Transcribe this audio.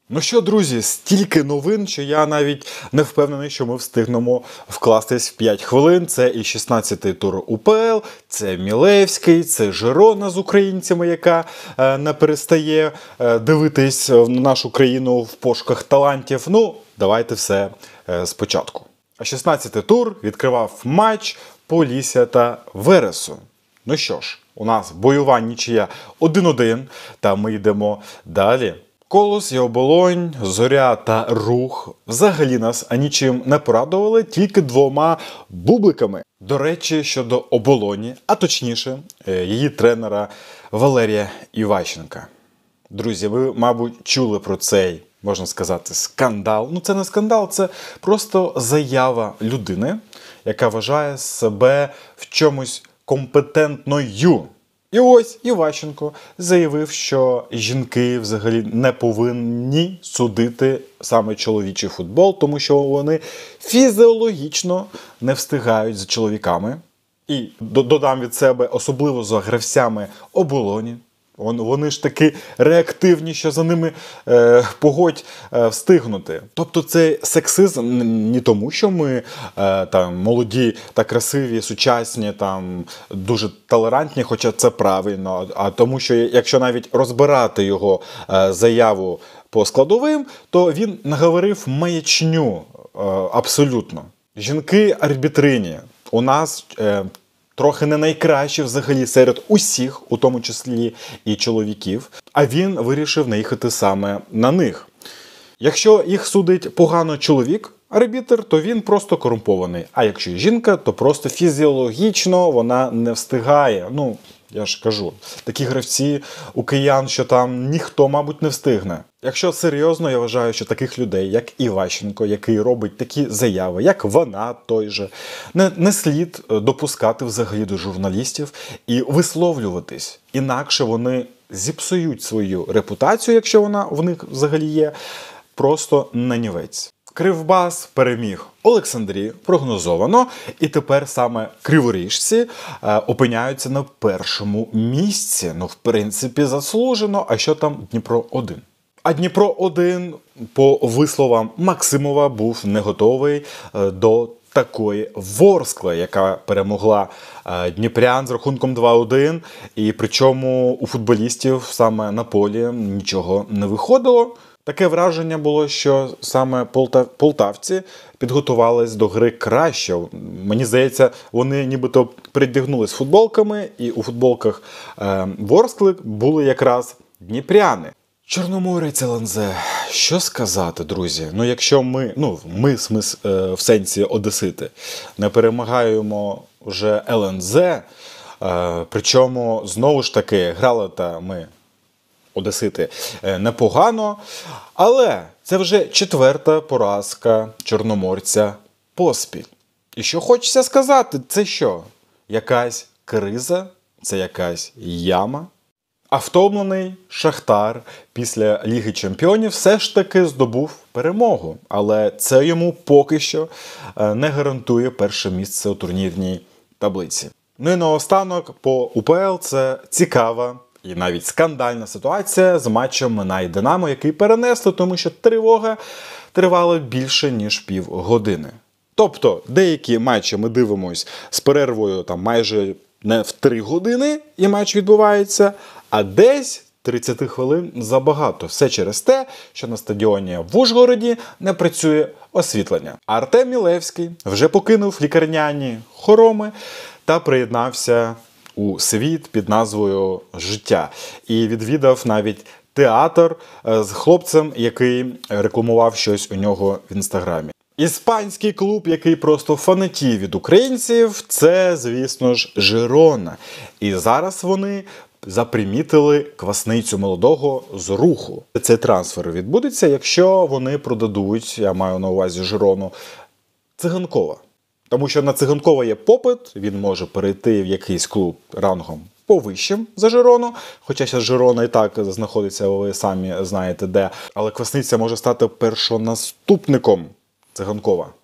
Ну що, друзі, стільки новин, що я навіть не впевнений, що ми встигнемо вкластись в 5 хвилин. Це і 16-й тур УПЛ, це Мілевський, це Жирона з українцями, яка не перестає дивитись в нашу країну в пошуках талантів. Ну, давайте все спочатку. А 16-й тур відкривав матч Полісся та Вересу. Ну що ж, у нас бойова нічия 1-1, та ми йдемо далі. Колос і Оболонь, Зоря та Рух взагалі нас нічим не порадували, тільки 2 бубликами. До речі, щодо Оболоні, а точніше, її тренера Валерія Іващенка. Друзі, ви, мабуть, чули про цей, можна сказати, скандал. Ну, це не скандал, це просто заява людини, яка вважає себе в чомусь компетентною. І ось Іващенко заявив, що жінки взагалі не повинні судити саме чоловічий футбол, тому що вони фізіологічно не встигають за чоловіками. І додам від себе, особливо за гравцями Оболоні. Вони ж таки реактивні, що за ними погодь встигнути. Тобто це сексизм не тому, що ми там молоді та красиві, сучасні, там дуже толерантні, хоча це правильно, а тому, що якщо навіть розбирати його заяву по складовим, то він наговорив маячню абсолютно. Жінки-арбітрині у нас трохи не найкращі взагалі серед усіх, у тому числі і чоловіків, а він вирішив наїхати саме на них. Якщо їх судить погано чоловік, арбітр, то він просто корумпований. А якщо жінка, то просто фізіологічно вона не встигає. Ну, я ж кажу, такі гравці у киян, що там ніхто, мабуть, не встигне. Якщо серйозно, я вважаю, що таких людей, як Іващенко, який робить такі заяви, як вона той же, не слід допускати взагалі до журналістів і висловлюватись. Інакше вони зіпсують свою репутацію, якщо вона в них взагалі є, просто нанівець. Кривбас переміг Олександрію прогнозовано, і тепер саме криворіжці опиняються на першому місці. Ну, в принципі, заслужено. А що там Дніпро-1? А Дніпро-1, по висловам Максимова, був не готовий до такої Ворскли, яка перемогла дніпрян з рахунком 2-1. І причому у футболістів саме на полі нічого не виходило. Таке враження було, що саме полтавці підготувались до гри краще. Мені здається, вони нібито передягнулись футболками, і у футболках Ворскли були якраз дніпряни. Чорноморець ЛНЗ. Що сказати, друзі? Ну, якщо ми в сенсі одесити, не перемагаємо вже ЛНЗ, причому, знову ж таки, грали-то ми одесити непогано, але це вже 4-та поразка чорноморця поспіль. І що хочеться сказати, це що? Якась криза? Це якась яма? А втомлений Шахтар після Ліги Чемпіонів все ж таки здобув перемогу. Але це йому поки що не гарантує перше місце у турнірній таблиці. Ну і наостанок по УПЛ це цікава і навіть скандальна ситуація з матчем Минай Динамо, який перенесли, тому що тривога тривала більше ніж півгодини. Тобто деякі матчі ми дивимось з перервою там майже не в 3 години і матч відбувається, а десь 30 хвилин забагато. Все через те, що на стадіоні в Ужгороді не працює освітлення. А Артем Мілевський вже покинув лікарняні хороми та приєднався у світ під назвою «Життя». І відвідав навіть театр з хлопцем, який рекламував щось у нього в інстаграмі. Іспанський клуб, який просто фанатів від українців, це, звісно ж, Жирона. І зараз вони запримітили Квасницю молодого з Руху. Цей трансфер відбудеться, якщо вони продадуть, я маю на увазі Жирону, Циганкова. Тому що на Циганкова є попит, він може перейти в якийсь клуб рангом повищим за Жирону, хоча зараз Жирона і так знаходиться, ви самі знаєте де, але Квасниця може стати першонаступником Циганкова.